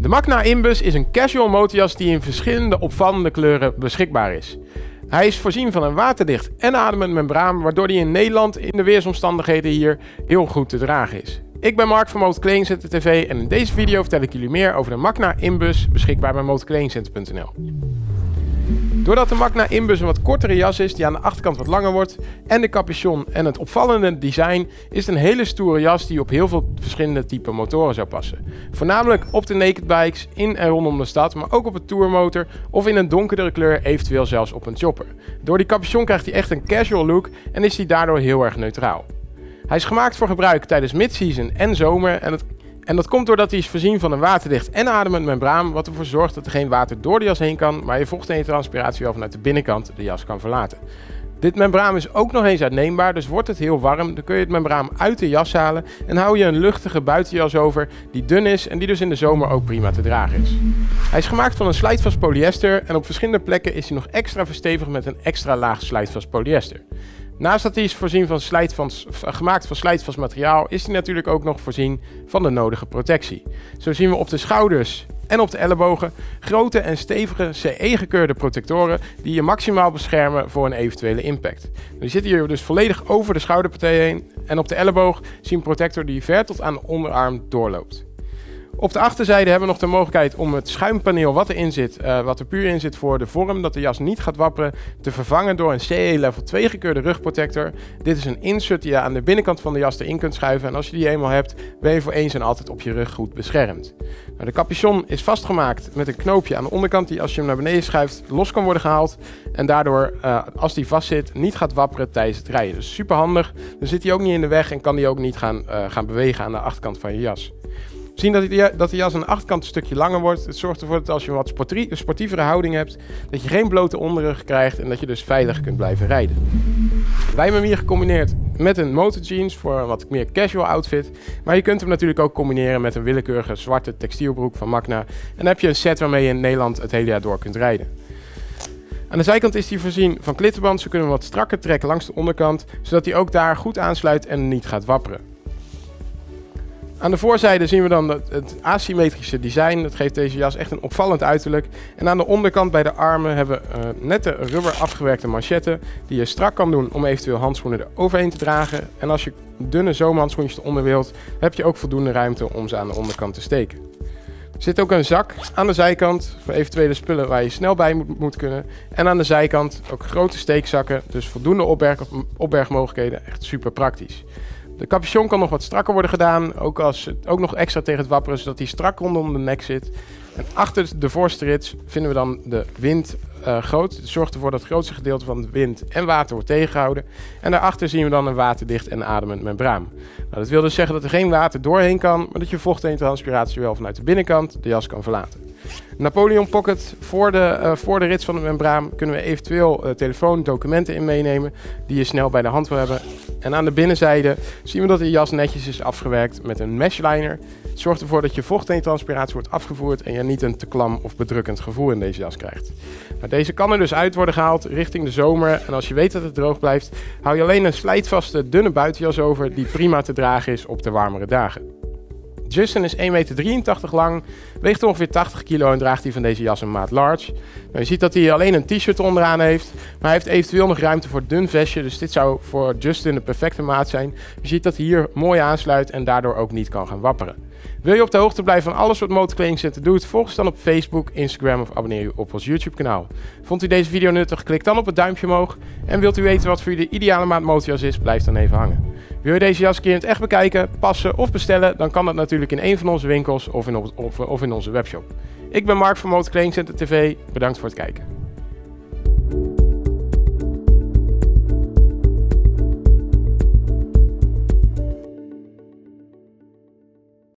De Magna Imbus is een casual motorjas die in verschillende opvallende kleuren beschikbaar is. Hij is voorzien van een waterdicht en ademend membraan, waardoor hij in Nederland in de weersomstandigheden hier heel goed te dragen is. Ik ben Mark van Motorkledingcenter TV en in deze video vertel ik jullie meer over de Magna Imbus, beschikbaar bij motorkledingcenter.nl. Doordat de Magna Imbus een wat kortere jas is die aan de achterkant wat langer wordt en de capuchon en het opvallende design, is het een hele stoere jas die op heel veel verschillende type motoren zou passen. Voornamelijk op de naked bikes, in en rondom de stad, maar ook op een tourmotor of in een donkerdere kleur, eventueel zelfs op een chopper. Door die capuchon krijgt hij echt een casual look en is hij daardoor heel erg neutraal. Hij is gemaakt voor gebruik tijdens mid-season en zomer en dat komt doordat hij is voorzien van een waterdicht en ademend membraan, wat ervoor zorgt dat er geen water door de jas heen kan, maar je vocht en je transpiratie wel vanuit de binnenkant de jas kan verlaten. Dit membraan is ook nog eens uitneembaar, dus wordt het heel warm, dan kun je het membraan uit de jas halen en hou je een luchtige buitenjas over die dun is en die dus in de zomer ook prima te dragen is. Hij is gemaakt van een slijtvast polyester en op verschillende plekken is hij nog extra verstevigd met een extra laag slijtvast polyester. Naast dat hij is voorzien van gemaakt van slijtvast materiaal, is hij natuurlijk ook nog voorzien van de nodige protectie. Zo zien we op de schouders en op de ellebogen grote en stevige CE-gekeurde protectoren die je maximaal beschermen voor een eventuele impact. Die zitten hier dus volledig over de schouderpartij heen en op de elleboog zie je een protector die ver tot aan de onderarm doorloopt. Op de achterzijde hebben we nog de mogelijkheid om het schuimpaneel wat erin zit, wat er puur in zit voor de vorm dat de jas niet gaat wapperen, te vervangen door een CE level 2 gekeurde rugprotector. Dit is een insert die je aan de binnenkant van de jas erin kunt schuiven en als je die eenmaal hebt, ben je voor eens en altijd op je rug goed beschermd. Nou, de capuchon is vastgemaakt met een knoopje aan de onderkant die als je hem naar beneden schuift los kan worden gehaald en daardoor als die vast zit niet gaat wapperen tijdens het rijden. Dus super handig, dan zit hij ook niet in de weg en kan hij ook niet gaan bewegen aan de achterkant van je jas. We zien dat de jas aan de achterkant een stukje langer wordt. Het zorgt ervoor dat als je een wat sportievere houding hebt, dat je geen blote onderrug krijgt en dat je dus veilig kunt blijven rijden. Wij hebben hem hier gecombineerd met een motorjeans voor een wat meer casual outfit. Maar je kunt hem natuurlijk ook combineren met een willekeurige zwarte textielbroek van Magna. En dan heb je een set waarmee je in Nederland het hele jaar door kunt rijden. Aan de zijkant is hij voorzien van klittenband. Zo kunnen we wat strakker trekken langs de onderkant, zodat hij ook daar goed aansluit en niet gaat wapperen. Aan de voorzijde zien we dan het asymmetrische design. Dat geeft deze jas echt een opvallend uiterlijk. En aan de onderkant bij de armen hebben we nette rubber afgewerkte manchetten die je strak kan doen om eventueel handschoenen er overheen te dragen. En als je dunne zomerhandschoentjes eronder wilt, heb je ook voldoende ruimte om ze aan de onderkant te steken. Er zit ook een zak aan de zijkant voor eventuele spullen waar je snel bij moet kunnen. En aan de zijkant ook grote steekzakken, dus voldoende opbergmogelijkheden. Echt super praktisch. De capuchon kan nog wat strakker worden gedaan, ook nog extra tegen het wapperen, zodat hij strak rondom de nek zit. En achter de voorste rits vinden we dan de wind groot. Het zorgt ervoor dat het grootste gedeelte van de wind en water wordt tegengehouden. En daarachter zien we dan een waterdicht en ademend membraan. Nou, dat wil dus zeggen dat er geen water doorheen kan, maar dat je vocht en transpiratie wel vanuit de binnenkant de jas kan verlaten. Napoleon Pocket voor de rits van de membraan kunnen we eventueel telefoon, documenten in meenemen die je snel bij de hand wil hebben. En aan de binnenzijde zien we dat de jas netjes is afgewerkt met een meshliner. Het zorgt ervoor dat je vocht en transpiratie wordt afgevoerd en je niet een te klam of bedrukkend gevoel in deze jas krijgt. Maar deze kan er dus uit worden gehaald richting de zomer en als je weet dat het droog blijft, hou je alleen een slijtvaste dunne buitenjas over die prima te dragen is op de warmere dagen. Justin is 1,83 meter lang, weegt ongeveer 80 kilo en draagt hij van deze jas een maat large. Nou, je ziet dat hij alleen een t-shirt onderaan heeft, maar hij heeft eventueel nog ruimte voor een dun vestje, dus dit zou voor Justin de perfecte maat zijn. Je ziet dat hij hier mooi aansluit en daardoor ook niet kan gaan wapperen. Wil je op de hoogte blijven van alles wat Motorkledingcenter doet, volg ons dan op Facebook, Instagram of abonneer je op ons YouTube kanaal. Vond u deze video nuttig? Klik dan op het duimpje omhoog. En wilt u weten wat voor u de ideale maat motorjas is, blijf dan even hangen. Wil je deze jas een keer in het echt bekijken, passen of bestellen, dan kan dat natuurlijk in een van onze winkels of in onze webshop. Ik ben Mark van Motorkledingcenter TV, bedankt voor het kijken.